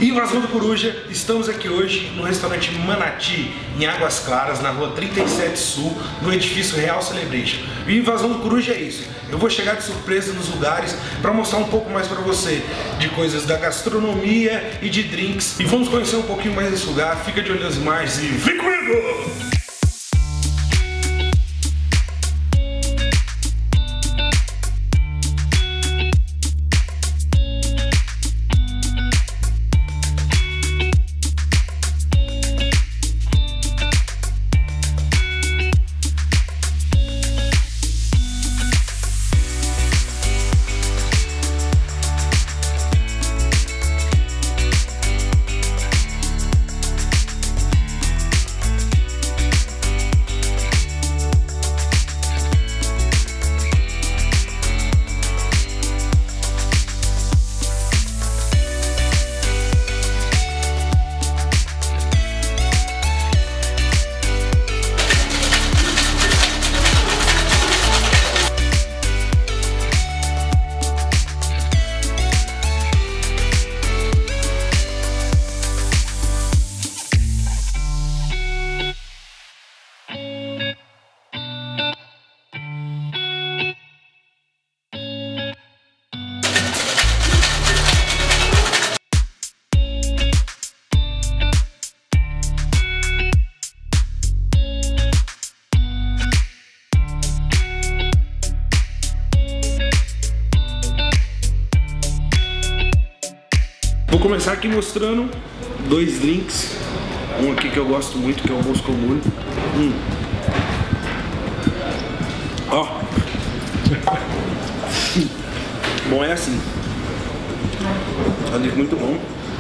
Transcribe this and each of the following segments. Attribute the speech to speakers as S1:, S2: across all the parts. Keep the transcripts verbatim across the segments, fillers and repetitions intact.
S1: Invasão do Coruja, estamos aqui hoje no restaurante Manati, em Águas Claras, na rua trinta e sete Sul, no edifício Real Celebration. E Invasão do Coruja é isso, eu vou chegar de surpresa nos lugares para mostrar um pouco mais para você de coisas da gastronomia e de drinks. E vamos conhecer um pouquinho mais desse lugar, fica de olho nas imagens e vem comigo! Vou começar aqui mostrando dois drinks. Um aqui que eu gosto muito, que é o Moscow Mule. Hum. Ó. Bom, é assim. É um drink muito bom.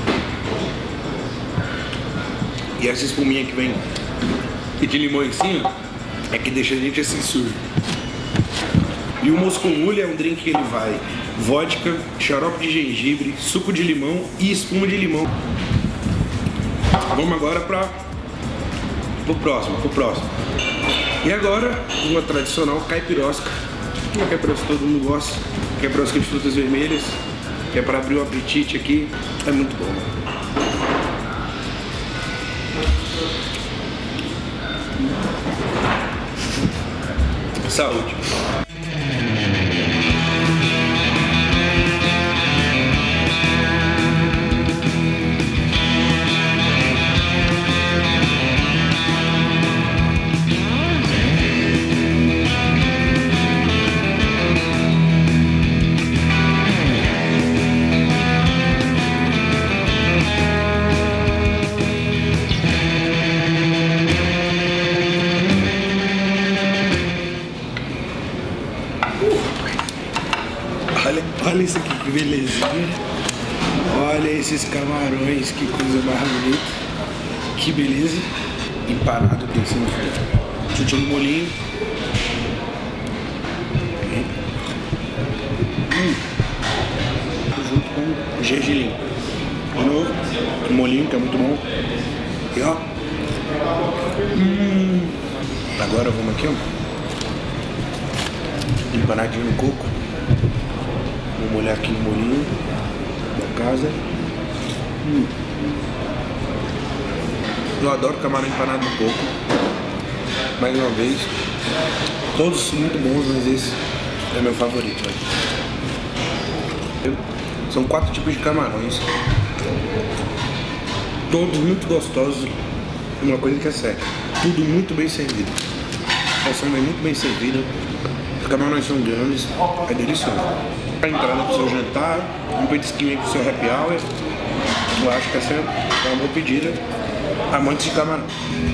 S1: E essa espuminha que vem de limão em cima é que deixa a gente assim sujo. E o Moscow Mule é um drink que ele vai vodka, xarope de gengibre, suco de limão e espuma de limão. Vamos agora para o próximo, pro próximo. E agora, uma tradicional caipirosca. Uma caipirosca que todo mundo gosta. Caipirosca de frutas vermelhas, que é para abrir o apetite aqui. É muito bom. Saúde. Olha, olha isso aqui, que belezinha. Olha esses camarões, que coisa mais bonita. Que beleza. Empanado tem que ser muito. Chutinho de molinho. Hum. Junto com o gergelim. De novo, o molinho que é muito bom. E ó. Hum. Agora vamos aqui, ó. Empanadinho no coco. Vou molhar aqui no molinho da casa. Hum. Eu adoro camarão empanado no coco. Mais uma vez. Todos são muito bons, mas esse é meu favorito. Né? São quatro tipos de camarões. Todos muito gostosos. Uma coisa que é séria. Tudo muito bem servido. A porção é muito bem servida. Os camarões são grandes. É delicioso. A entrada pro seu jantar, um petisquinho aí pro seu happy hour. Eu acho que essa é uma boa pedida. Amantes de camarão.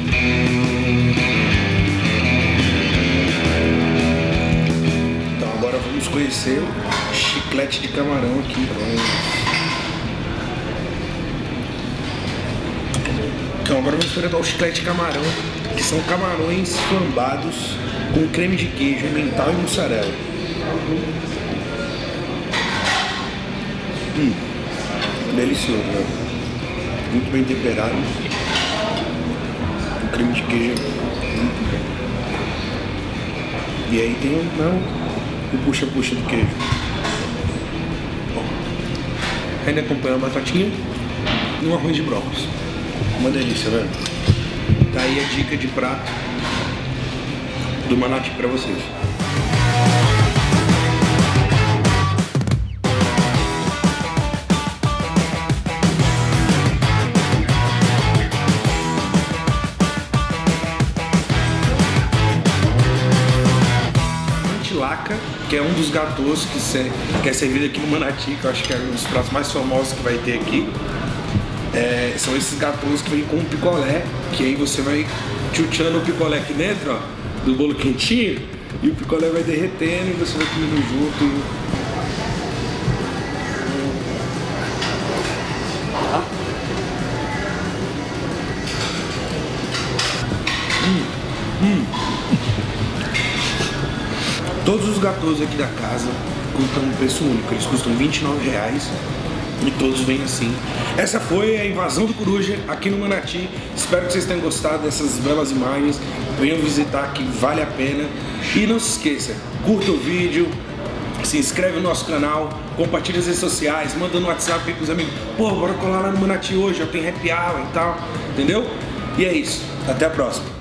S1: Então agora vamos conhecer o chiclete de camarão aqui. Então agora vamos experimentar o chiclete de camarão, que são camarões flambados com creme de queijo, emmental e mussarela. Hum, delicioso, né? Muito bem temperado. O creme de queijo muito bom. E aí tem o, não, o puxa-puxa do queijo. Bom, ainda acompanha a batatinha. no arroz de brócolis. Uma delícia, velho. Tá aí a dica de prato do Manati pra vocês. Laca, que é um dos gâteaux que, se, que é servido aqui no Manati, que eu acho que é um dos pratos mais famosos que vai ter aqui. É, são esses gâteaux que vem com picolé, que aí você vai tchutchando o picolé aqui dentro, ó, do bolo quentinho, e o picolé vai derretendo e você vai comendo junto. Ah. Hum, hum. Todos os gâteaux aqui da casa custam um preço único, eles custam vinte e nove reais e todos vêm assim. Essa foi a invasão do Coruja aqui no Manati. Espero que vocês tenham gostado dessas belas imagens. Venham visitar, que vale a pena. E não se esqueça, curta o vídeo, se inscreve no nosso canal, compartilha nas redes sociais, manda no WhatsApp pros amigos. Pô, bora colar lá no Manati hoje, já tem happy hour e tal, entendeu? E é isso, até a próxima.